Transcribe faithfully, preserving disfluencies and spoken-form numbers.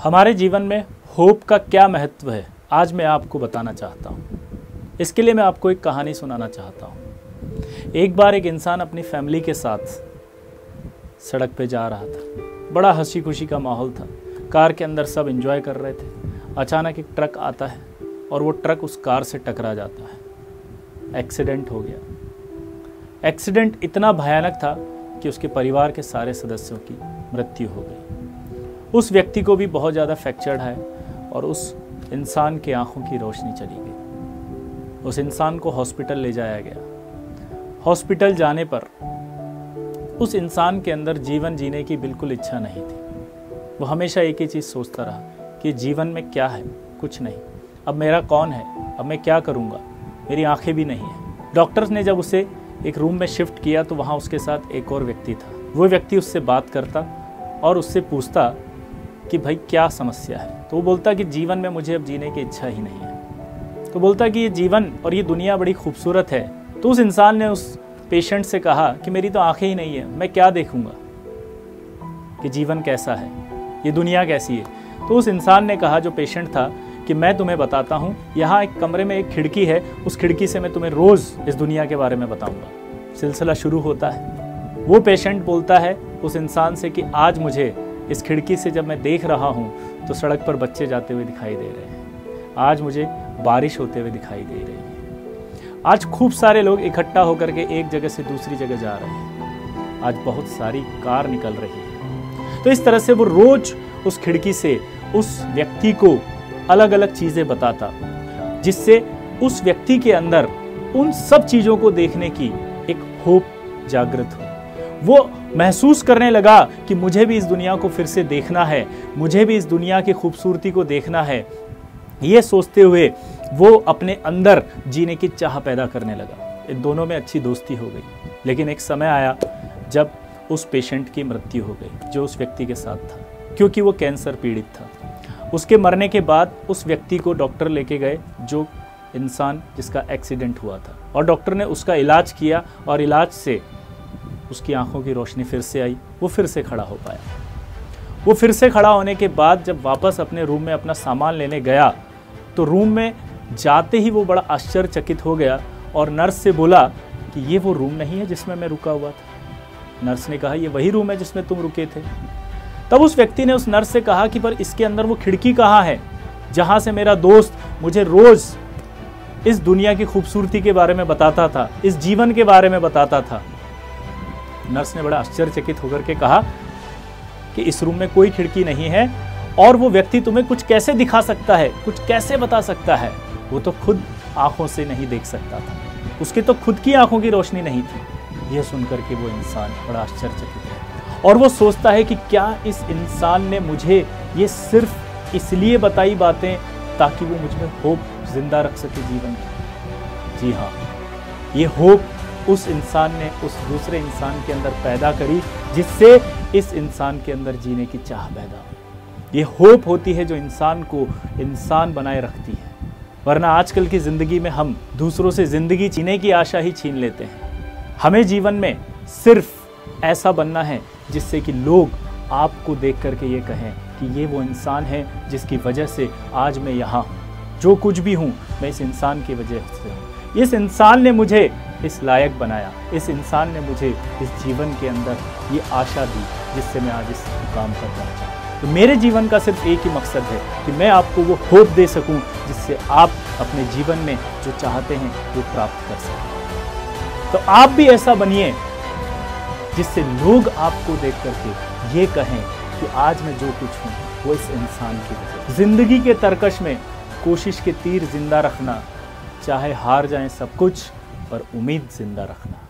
हमारे जीवन में होप का क्या महत्व है, आज मैं आपको बताना चाहता हूँ। इसके लिए मैं आपको एक कहानी सुनाना चाहता हूँ। एक बार एक इंसान अपनी फैमिली के साथ सड़क पे जा रहा था। बड़ा हंसी खुशी का माहौल था। कार के अंदर सब एंजॉय कर रहे थे। अचानक एक ट्रक आता है और वो ट्रक उस कार से टकरा जाता है। एक्सीडेंट हो गया। एक्सीडेंट इतना भयानक था कि उसके परिवार के सारे सदस्यों की मृत्यु हो गई। उस व्यक्ति को भी बहुत ज़्यादा फ्रैक्चर्ड है और उस इंसान की आंखों की रोशनी चली गई। उस इंसान को हॉस्पिटल ले जाया गया। हॉस्पिटल जाने पर उस इंसान के अंदर जीवन जीने की बिल्कुल इच्छा नहीं थी। वो हमेशा एक ही चीज़ सोचता रहा कि जीवन में क्या है, कुछ नहीं। अब मेरा कौन है, अब मैं क्या करूँगा, मेरी आंखें भी नहीं हैं। डॉक्टर्स ने जब उसे एक रूम में शिफ्ट किया तो वहाँ उसके साथ एक और व्यक्ति था। वो व्यक्ति उससे बात करता और उससे पूछता कि भाई क्या समस्या है। तो वो बोलता कि जीवन में मुझे अब जीने की इच्छा ही नहीं है। तो बोलता कि ये जीवन और ये दुनिया बड़ी खूबसूरत है। तो उस इंसान ने उस पेशेंट से कहा कि मेरी तो आंखें ही नहीं है, मैं क्या देखूंगा कि जीवन कैसा है, ये दुनिया कैसी है। तो उस इंसान ने कहा, जो पेशेंट था, कि मैं तुम्हें बताता हूँ, यहाँ एक कमरे में एक खिड़की है, उस खिड़की से मैं तुम्हें रोज़ इस दुनिया के बारे में बताऊँगा। सिलसिला शुरू होता है। वो पेशेंट बोलता है उस इंसान से कि आज मुझे इस खिड़की से जब मैं देख रहा हूँ तो सड़क पर बच्चे जाते हुए दिखाई दे रहे हैं। आज मुझे बारिश होते हुए दिखाई दे रही है। आज खूब सारे लोग इकट्ठा होकर के एक जगह से दूसरी जगह जा रहे हैं। आज बहुत सारी कार निकल रही है। तो इस तरह से वो रोज उस खिड़की से उस व्यक्ति को अलग अलग चीजें बताता, जिससे उस व्यक्ति के अंदर उन सब चीजों को देखने की एक होप जागृत हो। वो महसूस करने लगा कि मुझे भी इस दुनिया को फिर से देखना है, मुझे भी इस दुनिया की खूबसूरती को देखना है। ये सोचते हुए वो अपने अंदर जीने की चाह पैदा करने लगा। इन दोनों में अच्छी दोस्ती हो गई। लेकिन एक समय आया जब उस पेशेंट की मृत्यु हो गई, जो उस व्यक्ति के साथ था, क्योंकि वो कैंसर पीड़ित था। उसके मरने के बाद उस व्यक्ति को डॉक्टर लेके गए, जो इंसान जिसका एक्सीडेंट हुआ था, और डॉक्टर ने उसका इलाज किया और इलाज से उसकी आंखों की रोशनी फिर से आई। वो फिर से खड़ा हो पाया। वो फिर से खड़ा होने के बाद जब वापस अपने रूम में अपना सामान लेने गया तो रूम में जाते ही वो बड़ा आश्चर्यचकित हो गया और नर्स से बोला कि ये वो रूम नहीं है जिसमें मैं रुका हुआ था। नर्स ने कहा, ये वही रूम है जिसमें तुम रुके थे। तब उस व्यक्ति ने उस नर्स से कहा कि पर इसके अंदर वो खिड़की कहाँ है जहाँ से मेरा दोस्त मुझे रोज इस दुनिया की खूबसूरती के बारे में बताता था, इस जीवन के बारे में बताता था। नर्स ने बड़ा आश्चर्यचकित होकर के कहा कि इस रूम में कोई खिड़की नहीं है और वो व्यक्ति तुम्हें कुछ कैसे दिखा सकता है, कुछ कैसे बता सकता है। वो तो खुद आंखों से नहीं देख सकता था, उसके तो खुद की आंखों की रोशनी नहीं थी। यह सुनकर के वो इंसान बड़ा आश्चर्यचकित है और वो सोचता है कि क्या इस इंसान ने मुझे ये सिर्फ इसलिए बताई बातें ताकि वो मुझ में होप जिंदा रख सके जीवन में। जी हाँ, ये होप उस इंसान ने उस दूसरे इंसान के अंदर पैदा करी, जिससे इस इंसान के अंदर जीने की चाह पैदा हो। ये होप होती है जो इंसान को इंसान बनाए रखती है। वरना आजकल की ज़िंदगी में हम दूसरों से ज़िंदगी जीने की आशा ही छीन लेते हैं। हमें जीवन में सिर्फ ऐसा बनना है जिससे कि लोग आपको देख करके ये कहें कि ये वो इंसान है जिसकी वजह से आज मैं यहाँ हूँ। जो कुछ भी हूँ मैं इस इंसान की वजह से हूँ। इस इंसान ने मुझे इस लायक बनाया, इस इंसान ने मुझे इस जीवन के अंदर ये आशा दी जिससे मैं आज इस काम कर पहुँचा। तो मेरे जीवन का सिर्फ एक ही मकसद है कि मैं आपको वो होप दे सकूं जिससे आप अपने जीवन में जो चाहते हैं वो प्राप्त कर सकें। तो आप भी ऐसा बनिए जिससे लोग आपको देख करके ये कहें कि आज मैं जो कुछ हूँ वो इस इंसान की वजह। जिंदगी के तरकश में कोशिश के तीर जिंदा रखना, चाहे हार जाएं सब कुछ, पर उम्मीद जिंदा रखना।